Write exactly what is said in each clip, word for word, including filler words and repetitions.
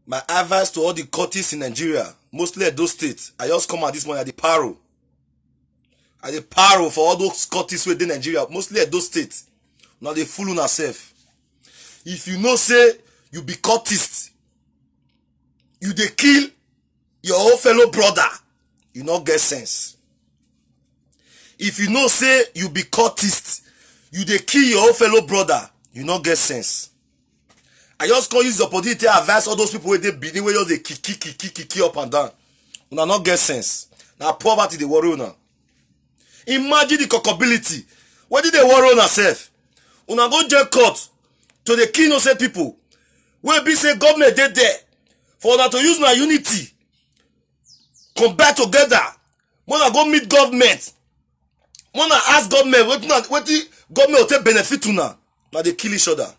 My advice to all the cultists in Nigeria, mostly at those states, I just come out this morning at the paro. At the paro for all those cultists within Nigeria, mostly at those states. Now they fool on yourself. If you know say you be cultist, you dey kill your own fellow brother, you not get sense. If you know say you be cultist, you dey kill your own fellow brother, you not get sense. I just can't use the opportunity to advise all those people where they be where they kick, kick, kick, kick, kick up and down. Una not get sense. Now poverty they worry una. Imagine the cockability. What did they worry on herself? Una go jail court to the kill innocent people. Where be say government they there for una to use na unity. Come back together. Wanna go meet government. Wanna ask government what what the government will take benefit to now. Now they kill each other.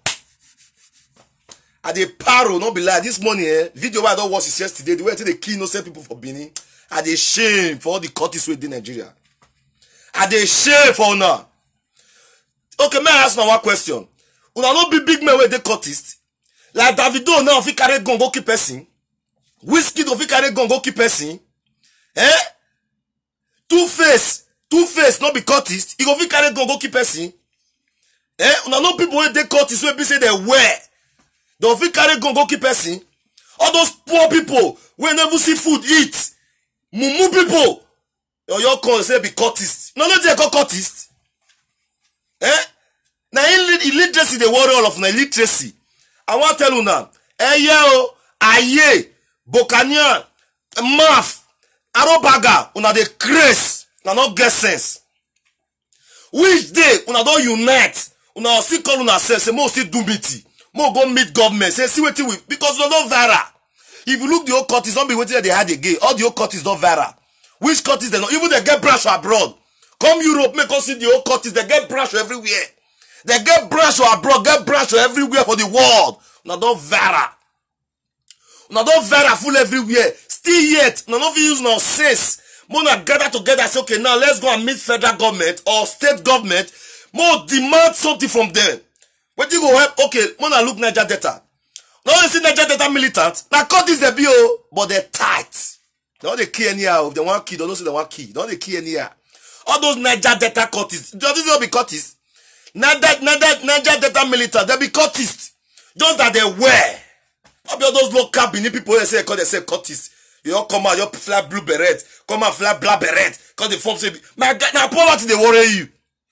At the paro, not be like this morning, eh? Video I don't watch this yesterday. The way they kill innocent people for Benin. At the shame for all the cultists within Nigeria. At the shame for now. Okay, may I ask now one question? Una not be big men where they cultists. Like Davido now, if he carry gun go keep person. Whiskey if he carry gun go keep person. Eh? Two face, two face, not be cultist. He go if he carry gun go keep person. Eh? Una not people where they cultists where be say they wear. Don't fit carry gun go keep person. All those poor people wey never see food eat. Mumu people. Your your call say be cultist. No, no, they call cultist. Eh? Now illiteracy they worry all of na illiteracy. I want to tell you now. Eh yo, aye, Bokanian, Maf, Arobaga, una dey craze. Una not get sense. Which day una don't unite? Una still call una self say mo still do meeting. More go meet government. Say, see what we because we're not viral. If you look the old cultists, don't be waiting that they had again. All the old cultists not viral. Which cultists they not? Even they get branch abroad. Come Europe, make us see the old cultists. They get branch everywhere. They get branch abroad, get branch everywhere for the world. Now don't viral. Now don't viral full everywhere. Still yet, now not use no sense. More not gather together. Say okay, now let's go and meet federal government or state government. More demand something from them. What you go help? Okay, wanna look Niger Delta. Now you see Niger Delta militant. Now cut this the bill, but they're tight. Don't they key anyhow? If they want key, don't say they want key. Don't they key anyhow? All those Niger Delta cultists, does not be cultists. Niger, Niger, Niger Delta militant, they be cultists. Just that they wear. Maybe all those local Benin people they say call they say cultists. You all come out, you fly blue beret, come out fly black beret, cause the form say my God, now poverty they worry you.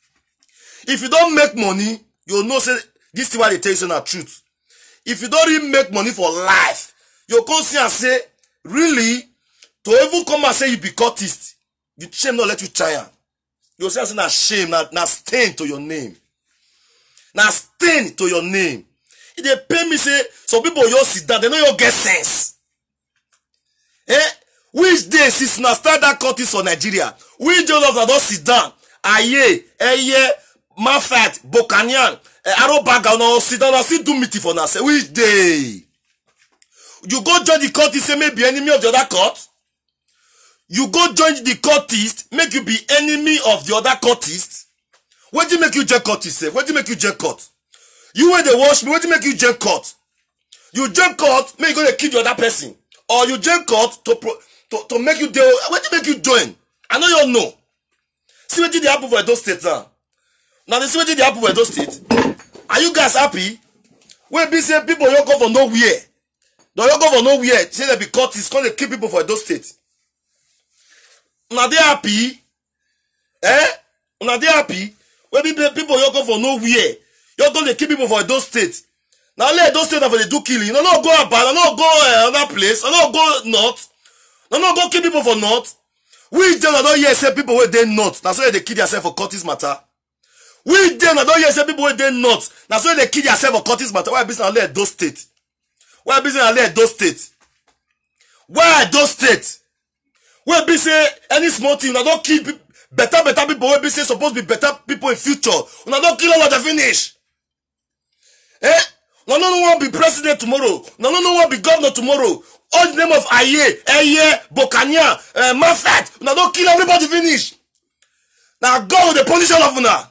If you don't make money, you'll know say. This is why they tell you the truth. If you don't even make money for life, you'll come see and say, really, to even come and say you be cultist, you shame not let you try. You'll say na shame, na, na stain to your name. Na stain to your name. If they pay me say, some people you sit down, they know you get sense. Eh? Which day since na start that cultist for Nigeria? Which day of that don't sit down? Aye, Eye, Mafat, Bokanian, Arobaga, no sit down and still do meeting for now. Say which day? You go join the cultist, say maybe enemy of the other court. You go join the cultist, make you be enemy of the other cultist. What do you make you join cultist? Say what do you make you join court? You when they wash me, what do you make you join court? You join court, make you go to kill the other person, or you join court to pro, to to make you deal. What do you make you join? I know you know. See what did they happen for those states now? Now, this is what did happen for those states. Are you guys happy? When be say people don't go for nowhere. They don't go for nowhere. Say they be caught, it's going to keep people for those states. Now they happy. Eh? Now they happy. When people don't go for nowhere. You're going to keep people for those states. Now let those states have they do killing. No, no, go about. No, go uh, another place. No, go north. No, no, go kill people for north. We don't hear say people where they not. That's why they kill themselves for cultist matter. We then I don't hear say people where they not. That's why they kill themselves for cultist matter. Why business let those states? Why business let those states? Why those states? Where be say any small thing, I don't kill better better people. Where be say supposed to be better people in future. I don't kill all the finish. Eh? No, no, no one be president tomorrow. No, no, no one be governor tomorrow. All the name of Aye, Eye, Bokania, uh, Mafat. Now don't kill everybody finish. Now God will the punish all of you now.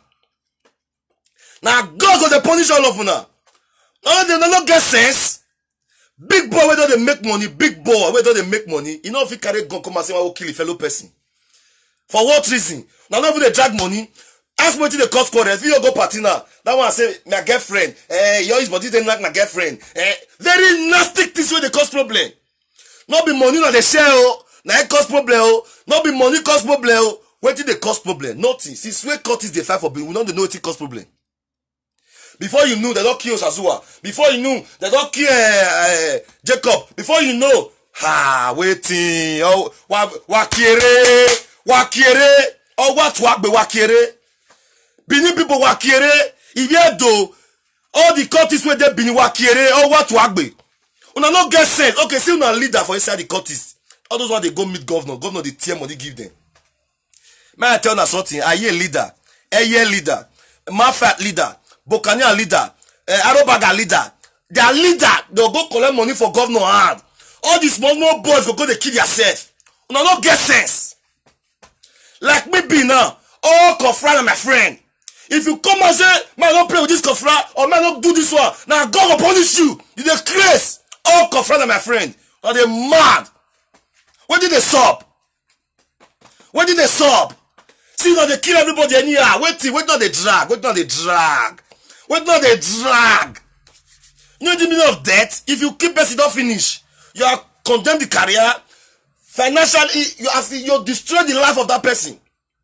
Now God will the punish all of you now. No, they don't get sense. Big boy where they they make money, big boy, where don't they make money? You know if you carry gun come and say, I will kill a fellow person. For what reason? Now not even they drag money. Ask me to the cost quarter. If you go party now, that one say my girlfriend. Eh, you always body like my girlfriend. Eh, very nasty things where they cause problem. Not be money not the share. Now it cause problem. Not be money cause problem. Where did they cause problem? Nothing. Since where cut is the fight for bill, we don't know it cause problem. Before you knew, they don't kill Sazua. Before you knew, they don't kill uh, uh, Jacob. Before you know, ha, waiting. Oh, wakire, wakire. Oh, what wakbe wakire? Bini people wakire. If you do, all the courts where they bini wakire. Oh, what wakbe? Una not get sense. Okay, see una leader for inside the courts. All those ones they go meet governor. Governor the tear money give them. May I tell you something? I hear leader, Eye leader, Mafat leader, Bokania leader, uh, Arobaga leader. Their leader, they'll go collect money for governor hand. All these small small boys will go they kill yourself. Una not get sense. Like me be now, oh Kofra my friend. If you come and say, man, don't play with this Kofra, or man, don't do this one, now God will punish you. You the craze. Oh Kofra my friend. Are they mad? Where did they stop? Where did they stop? See now they kill everybody anyhow. Wait till, wait not they drag. Wait not they drag. Wait not they drag. You know the meaning of death? If you keep person don't finish, you are condemned the career. Financially, you have you destroy the life of that person.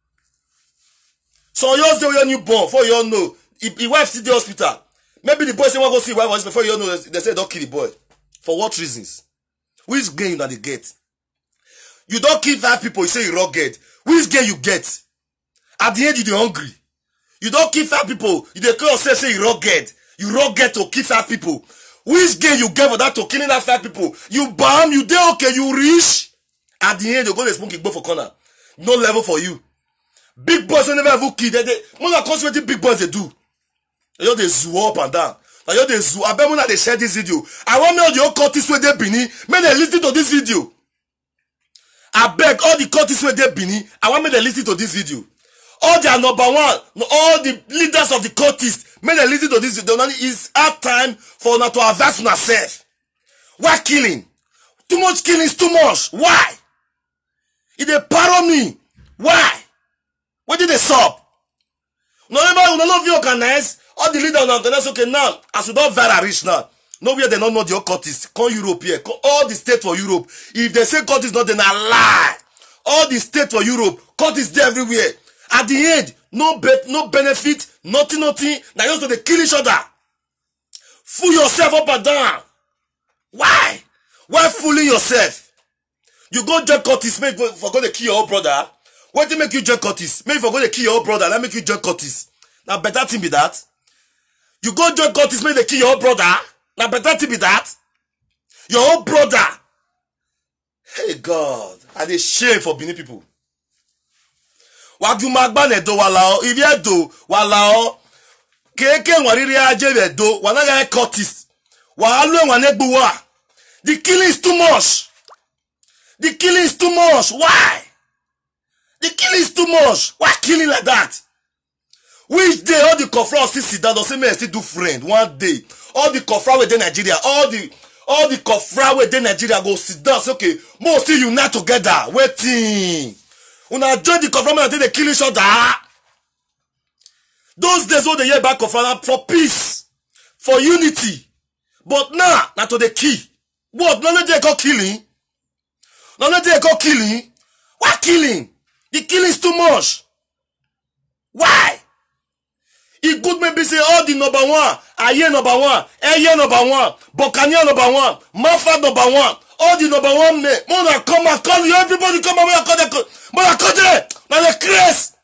So yours say when you born, before you all know, if your wife still in the hospital, maybe the boy say want go see wife hospital before you all know they say don't kill the boy. For what reasons? Which gain that they get? You don't kill five people, you say you rugged. Which gain you get? At the end, you dey hungry. You don't kill five people. You dey call yourself say you rugged. You rugged to kill five people. Which gain you get for that to killing that five people? You bomb, you dey okay, you rich. At the end, you go to smoke go for corner. No level for you. Big boys don't never have kill. They they more than concentrating big boys they do. They just they zoo up and down. They just they zoo. I bet when they share this video. I want me all the old cultists where they bini. May they listen to this video. I beg all the cultists where they bini. I want me to listen to this video. All their number one, all the leaders of the cultists, may they listen to this video. It's hard time for not to advance on ourselves. Why killing? Too much killing is too much. Why? If they pardon me, why? Where did they stop? No, none of you organize. All the leaders on the okay now, as we don't very rich now. Nowhere they don't know the cultists. Call Europe here. Call all the states for Europe. If they say cultists not, then I lie. All the states for Europe, cultists there everywhere. At the end, no bet, no benefit, nothing, nothing. Now you have to kill each other. Fool yourself up and down. Why? Why fooling yourself? You go join cultists, maybe for go to kill your old brother. What do you make you join cultists? Maybe for go to kill your old brother, let make you join cultists. Now better thing be that. You go join cultists, maybe they kill your old brother. Now better thing be that. Your old brother. Hey God, and they shame for Benin people. Wagumagba do walao, if you do walao, keke wariri aje do, wanaga cultists. Walu wanegbuwa. The killing is too much. The killing is too much. Why? The killing is too much. Why killing like that? Which day all the Kofra still sit down, say may still do friend. One day, all the Kofra within Nigeria, all the all the Kofra within Nigeria go sit down. Say okay, more still unite together. Waiting. Una join the Kofra and they kill each other. Those days all the year back Kofra for peace, for unity. But now, not to the key. What? None of they go killing. None of they go killing. Why killing? The killing is too much. Why? It could maybe say all the number one, Aye number one, Eye number one, Bokania number one, Mafa number one, all the number one men. Mona come and call you, everybody come and call them. Mona call them. Now the craze.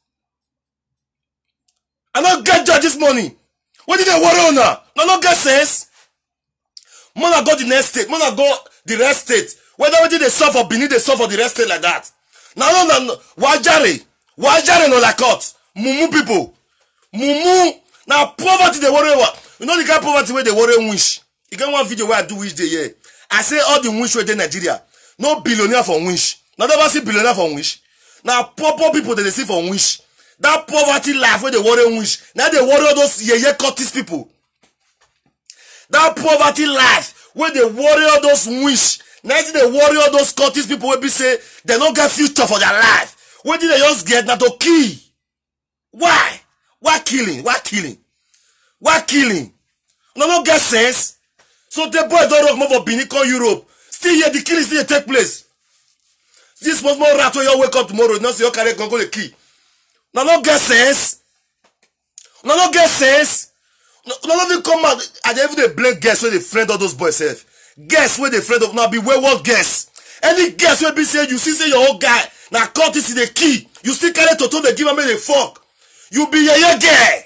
I don't get judge this money. What did they worry on now? No, no get sense. Mona go the next state. Mona go the rest state. Whether they suffer Benin, they suffer the rest state like that. Now, no, no, no. Wajare. Wajare no like cut. Mumu people. Mumu. Now, poverty they worry about. You know the kind of poverty where they worry wish. You get one video where I do wish they hear. I say all the wish where they Nigeria. No billionaire for wish. Now, never see billionaire for wish. Now, poor, poor people that they see for wish. That poverty life where they worry wish. Now they worry all those ye ye cultist people. That poverty life When they worry all those wish, now they worry all those Scottish people will be say they don't get future for their life. When did they just get now to kill? Why? Why killing? Why killing? Why killing? No, no get sense. So the boys don't rock more for Benin call Europe. Still here, the killing still take place. This was more rat when you wake up tomorrow. Not say you carry go the key. No, no get sense. No, no get sense. No, no, no come out. And they even blame guess where they friend all those boys have. Guess where they friend of now be wayward guess. Any guess where be say you see say your old guy now cut this in the key. You still carry to they give him a fuck. You be a yeah guy.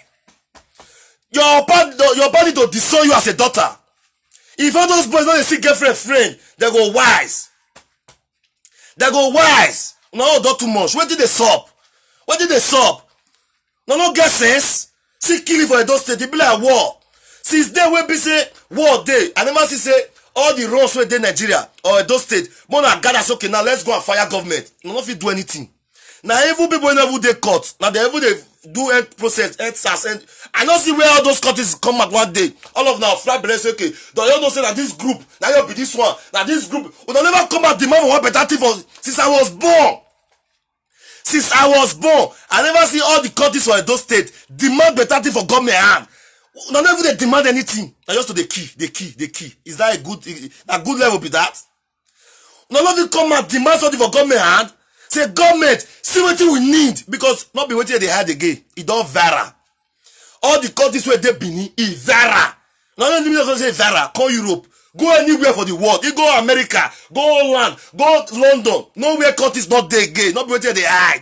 Your body, your body to disown you as a daughter. If all those boys don't see girlfriend friend, they go wise. They go wise. No, not too much. Where did they stop? Where did they stop? No, no get sense. See killing for Edo State. It be like war. Since then when be say war day, I never see say all the wrongs where they Nigeria or Edo State. Mona gather say okay now let's go and fire government. No, no fit do anything. Now evil people never they cut. Now they ever they do end process, end S A S, and I don't see where all those countries come at one day. All of now fly say okay. Don't you know say that this group, now you be this one, now this group, will never come out demand for one better thing for since I was born. Since I was born, I never see all the countries for Edo State demand better thing for government hand. Now never they demand anything. Now just to the key, the key, the key. Is that a good a good level be that? Now never come out demand something for government hand. Say government, see what we need because not be waiting they had again. It don't vary. All the countries where they Benin, it vary. Not only me say vary, call Europe, go anywhere for the world. You go America, go Holland, go London. Nowhere countries not there again. Not be waiting they hide.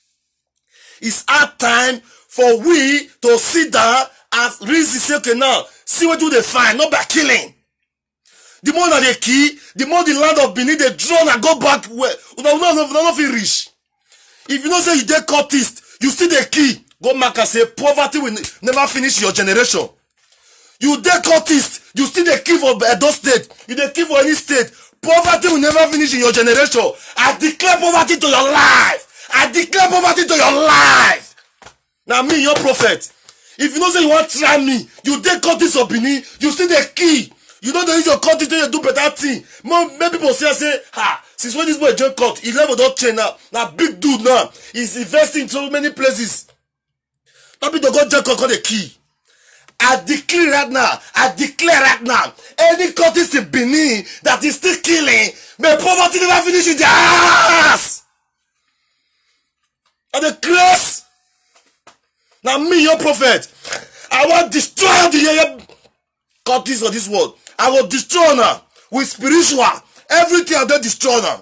It's our time for we to sit down and reason say okay now. See what do they find, not by killing. The more that they key, the more the land of Benin they draw and go back where no no no no feel rich. If you don't say you dey cultist, you still the key. Go back and say poverty will never finish your generation. You dey cultist, you still the key for Edo State, you the key for any state. Poverty will never finish in your generation. I declare poverty to your life. I declare poverty to your life. Now me, your prophet. If you don't say you want to try me, you dey cultist of Benin, you still the key. You don't use your country to do better thing. Many people say, say, ha, since when this boy join court, he level don't change now. Now big dude now. He's investing in so many places. Not be to go join court, the key. I declare right now, I declare right now, any country in Benin that is still killing, may poverty never finish in their ass. And the grace. Now me, your prophet, I want to destroy the countries of this world. I will destroy now with spiritual. Everything I don't destroy now.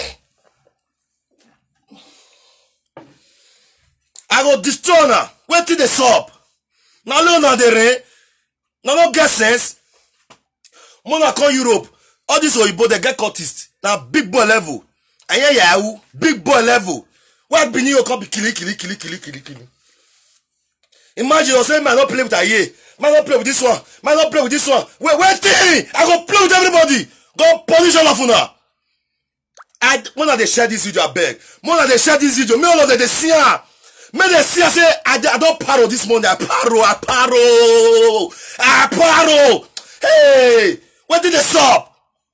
I will destroy now. Wait till they stop. Now learn now the rain. Now no get sense. Mona call Europe. All this Oyibo they get cultists. Now big boy level. And yeah yeah big boy level. Why Benin you come be killing killing killing killing killing killing. Imagine yourself man not play with a year. Man not play with this one. Man not play with this one. Wait, wait till I go play with everybody. Go punish all of you now. I when they share this video, I beg. When they share this video, me all of them they see her. Me they see her say I, I don't paro this morning. I paro, I paro, I paro. Hey, where did they stop?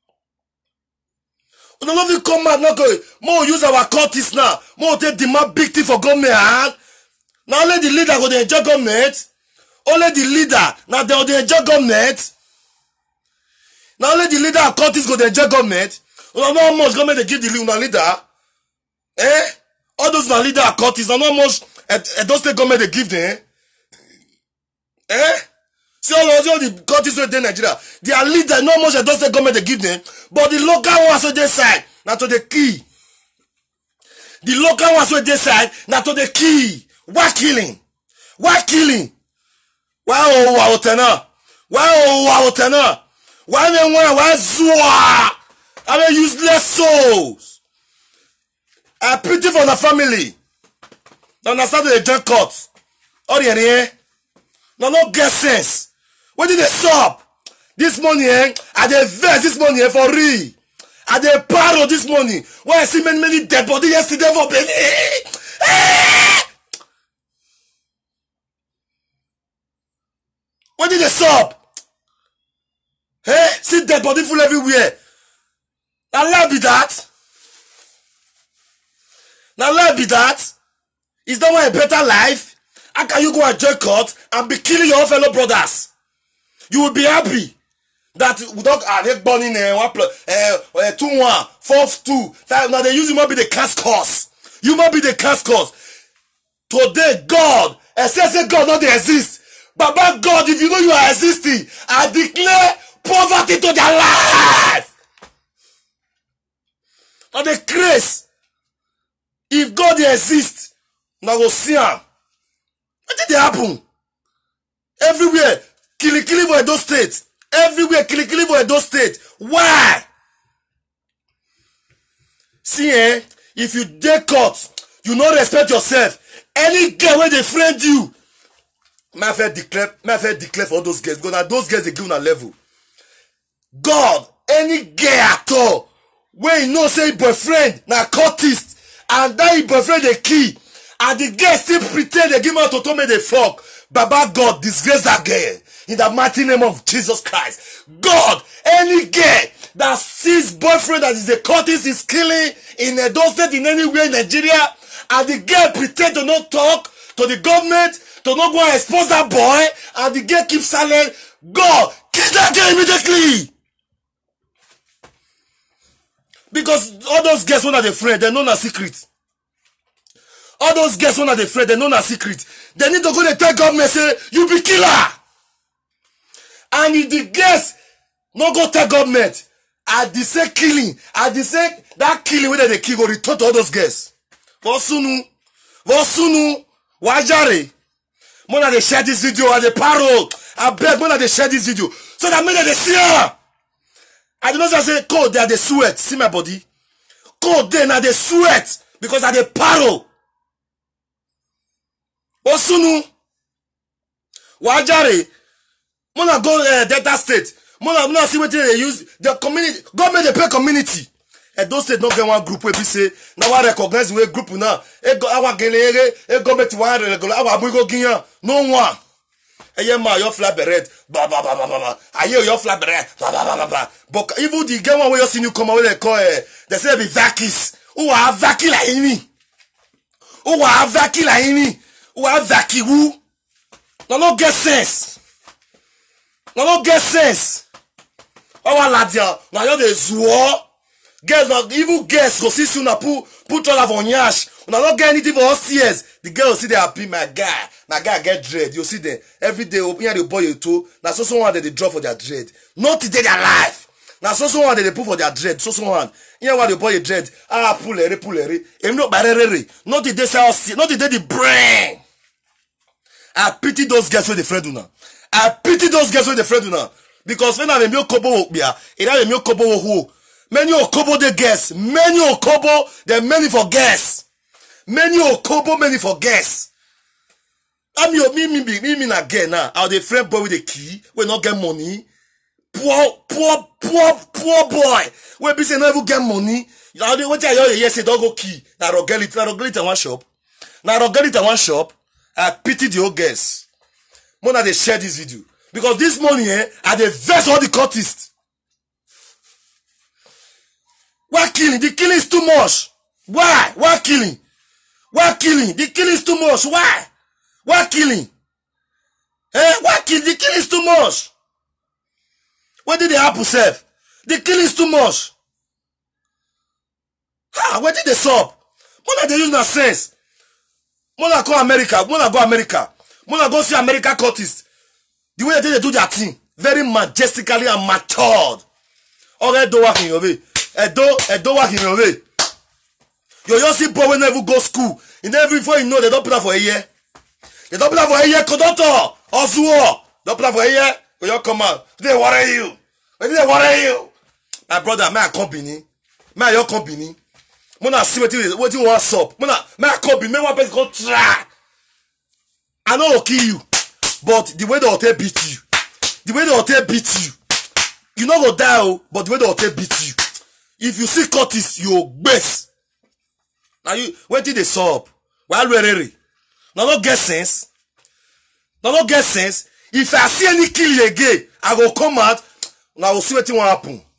We don't even come out now. Go more use our cultists now. More take demand big thing for government hand. Now only the leader go to enjoy government. Only the leader. Now they go to enjoy government. Now only the leader of countries go to enjoy government. You know how much government they give the leader? Eh? All those now leader of countries, now how much Edo State government they give them? Eh? See all, all the countries where they in Nigeria, their leader, no much Edo State government they give them, but the local ones where they side, now to the key. The local ones where they side, now to the key. Why killing? Why killing? Why oh wow tena? Why oh wow tena? Why me why why zwa? I mean useless souls. I pity for the family. Now understand the joint court. All the here. No no get sense. Where did they stop? This money eh? I dey vex this money eh, for real. I dey paro this money. Why I see many many dead body yesterday for Benin. Where did they stop? Hey, sit down. dead body full everywhere. Now lie be that. Now lie be that. Is that one a better life? How can you go and join court and be killing your fellow brothers? You will be happy that we don't have a burning uh, two one, four two, five. Now they use you might be the cast cause. You might be the cast cause. Today, God, except say God not they exist. But by God, if you know you are existing, I declare poverty to their life. Now the grace. If God they exist, now go see him. What did they happen? Everywhere, killing killing for Edo State. Everywhere, killing killing for Edo State. Why? See, eh? If you dare court, you not respect yourself. Any girl when they friend you, my friend declare, my friend declare for all those girls. Because now those girls they give on a level. God, any girl at all, when you know say boyfriend na cultist, and that boyfriend the key, and the girl still pretend they give out to tell me they fuck. Baba God disgrace that girl in the mighty name of Jesus Christ. God, any girl that sees boyfriend that is a cultist is killing in Edo State in anywhere in Nigeria, and the girl pretend to not talk to the government, to not go and expose that boy, and the girl keeps silent. God, kill that girl immediately. Because all those girls when are the friend, they know na secret. All those girls when are the friend, they know na secret. They need to go to tell government say, you be killer. And if the girls no go tell government, at the same killing, at the same that killing where they kill go return to all those girls. Vosunu, Vosunu, Wajare. Mona they share this video at the parole. I beg Mona they share this video. So that means they see her. I don't know if I say cold there they sweat. See my body. Cold there now they sweat. Because at the parole. Vosunu, Wajare. Mona go uh, Delta State. Mona, Mona see what they use. The community, government they pay community. And those states don't get one group where we say, now I recognize the group now. E go awa genere, e government one regular, awa bugo ginya, no one. Aye ma your flag beret, ba ba ba ba ba. Aye your flag beret, ba ba ba ba ba. But even the game one where you see you come away they call, they say be vakis. Who are vaki la ini? Who are vaki la ini? Who are vaki who? No no get sense. No no get sense. Our ladia, now you the zuo. Girls, now even girls go see soon put put all of on yash. When I don't get anything for us years, the girl see they happy, my guy, my guy get dread. You see them every day open the boy you too. Now so someone that they draw for their dread. Not today their life. Now so someone that they put for their dread. So someone, you know what the boy dread. Ah pull it, pull it. Em no barere. Not today say not today the brain. I pity those girls with the friend now. I pity those girls with the friend now. Because when I have a milk kobo bia, it have a milk kobo who. Many okobo the guests. Many okobo, there many for guests. Many okobo, many for guests. I'm your me, me, me, me, again now. How the friend boy with the key, we not get money. Poor, poor, poor, poor boy. We be saying never get money. Now they what I hear yes, say don't go key. Now rogel it, now rogel it in one shop. Now rogel it in one shop. I pity the old guests. More they share this video. Because this money, eh, are the verse all the cultists. Why killing? The killing is too much. Why? Why killing? Why killing? The killing is too much. Why? Why killing? Eh? Why killing? The killing is too much. What did the apple serve? The killing is too much. Ha! Where did they stop? Mona they use no sense. Mona go America. Mona go America. Mona go see America cultists. The way they do their thing, very majestically and matured. Okay, don't work in your way. Edo, Edo work in your way. You just see boy when never go school. In every before you know they don't put up for a year. They don't put up for a year, conductor, or zoo. Don't put up for a year. When you come out, they worry you. When they worry you. My brother, my company, my your company. Mona see what you what you want up. Mona, my company, me one person go try. I know will kill you, but the way the hotel beat you, the way the hotel beat you, you not go die, but the way the hotel beat you. If you see Curtis, you best. Now you wait till they saw up. Well, really, now not get sense. Now not get sense. If I see any kill again, I go come out. Now we'll see what will happen.